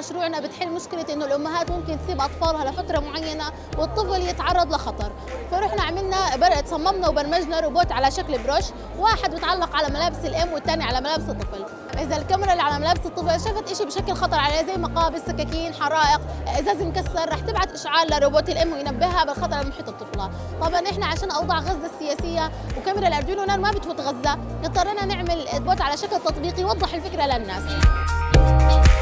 مشروعنا بتحل مشكله انه الامهات ممكن تسيب اطفالها لفتره معينه والطفل يتعرض لخطر، فرحنا صممنا وبرمجنا روبوت على شكل بروش، واحد بتعلق على ملابس الام والثاني على ملابس الطفل. اذا الكاميرا اللي على ملابس الطفل شافت شيء بشكل خطر عليه زي مقابض، سكاكين، حرائق، ازاز مكسر، رح تبعت اشعار لروبوت الام وينبهها بالخطر المحيط الطفله. طبعا احنا عشان اوضاع غزه السياسيه وكاميرا الاردوينو نانو ما بتفوت غزه، اضطرينا نعمل بوت على شكل تطبيقي يوضح الفكره للناس.